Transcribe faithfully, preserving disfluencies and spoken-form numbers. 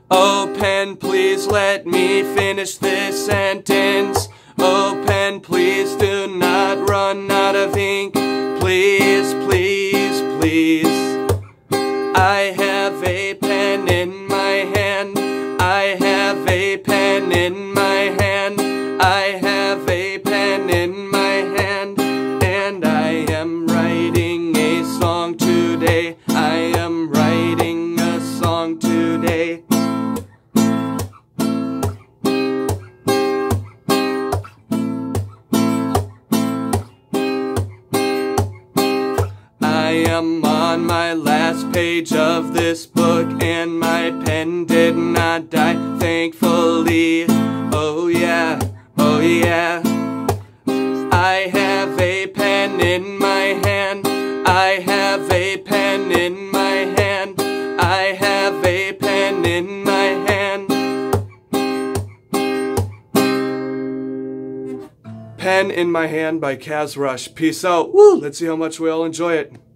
Oh pen, please let me finish this sentence. Oh pen, please do not run out of ink. Please, please, please. I have a pen in my hand. I have a pen in my hand. I have a pen in my hand. And I am writing a song today. I am writing a song today. I am on my last page of this book, and my pen did not die, thankfully. Oh yeah, oh yeah. I have a pen in my hand. I have a pen in my hand. I have a pen in my hand. Pen in My Hand by Kaz Rush. Peace out. Woo! Let's see how much we all enjoy it.